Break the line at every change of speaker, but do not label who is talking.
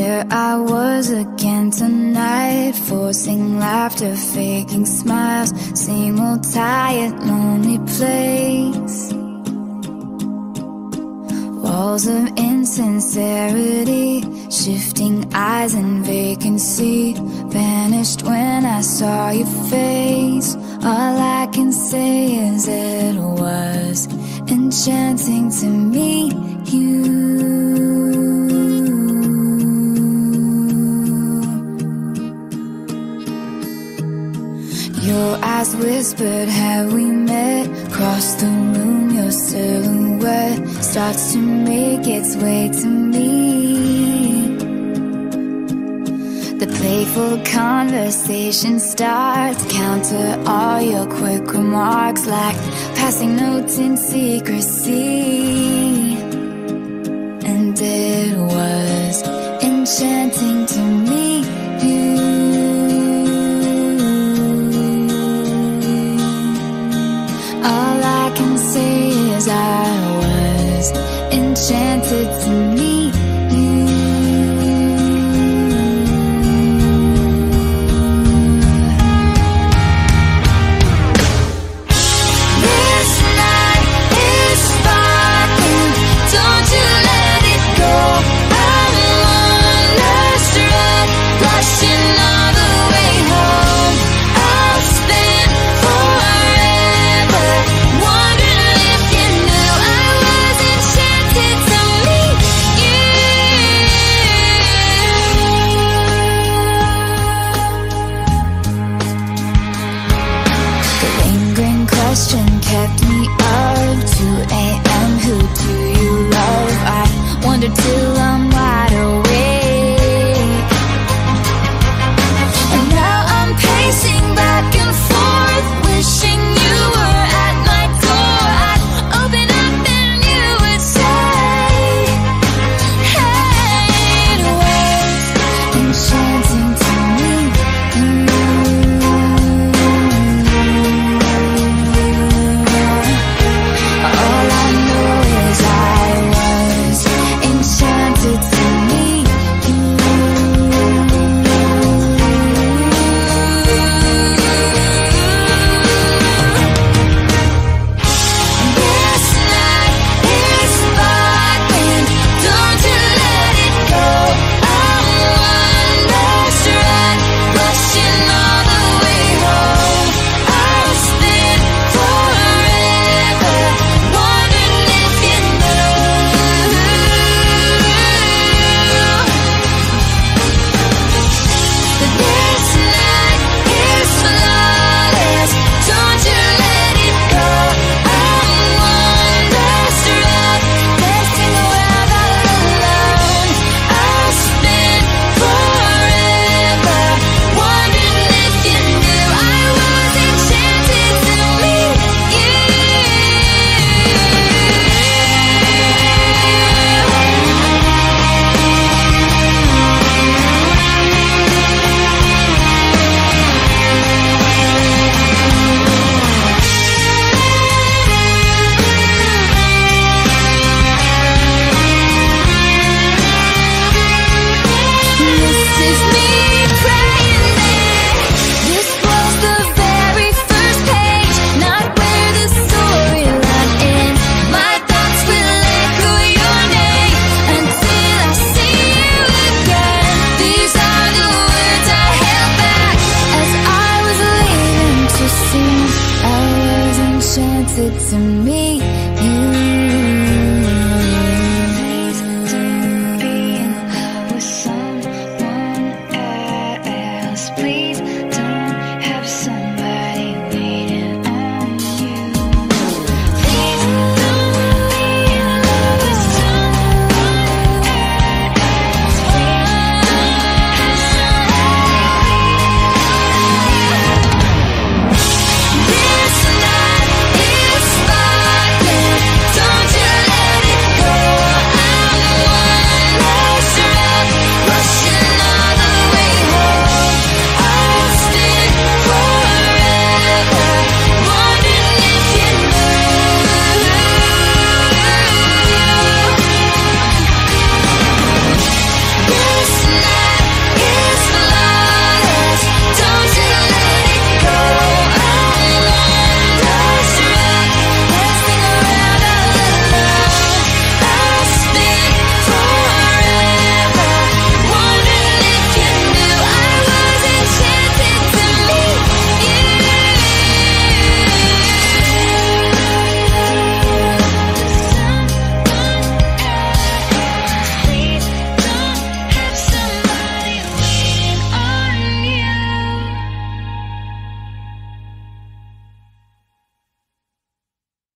Here I was again tonight, forcing laughter, faking smiles. Same old tired, lonely place. Walls of insincerity, shifting eyes and vacancy. Vanished when I saw your face. All I can say is it was enchanting to meet you. Your eyes whispered, have we met? Across the room, your silhouette starts to make its way to me. The playful conversation starts, counter all your quick remarks like passing notes in secrecy. And it was enchanting to meet you. All I can say is I was enchanted to meet you.